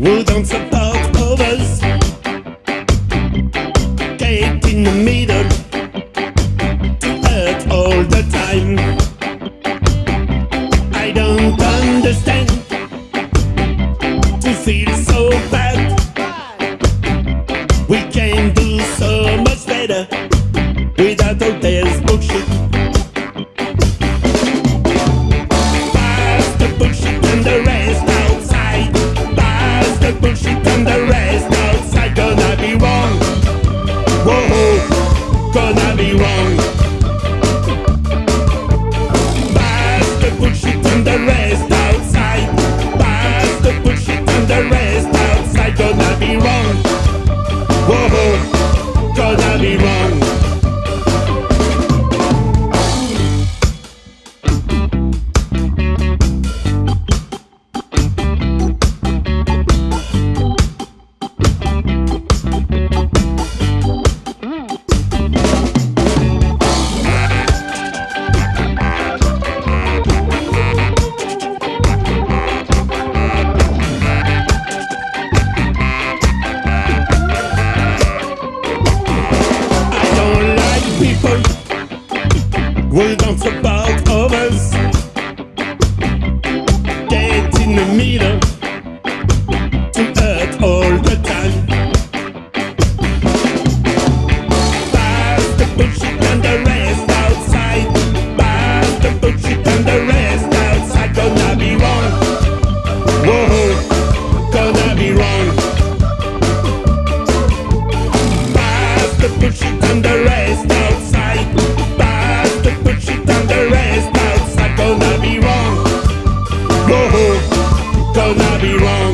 who don't support others. Get in the middle to hurt all the time. I don't understand to feel so bad. We can do so much better without all this bullshit. Pass the bullshit and the rest outside. Pass the bullshit and the rest outside. Gonna be wrong. Whoa, gonna be wrong. Pass the bullshit and the rest outside. Pass the bullshit and the rest outside. Gonna be wrong. Whoa, gonna be wrong. We don't support others. Get in the middle to hurt all the time. Pass the bullshit and the rest outside. Pass the bullshit and the rest outside. Gonna be wrong. Whoa, gonna be wrong. Pass the bullshit and the rest outside. Bullshit and the rest outside. Gonna be wrong. Whoa, gonna be wrong.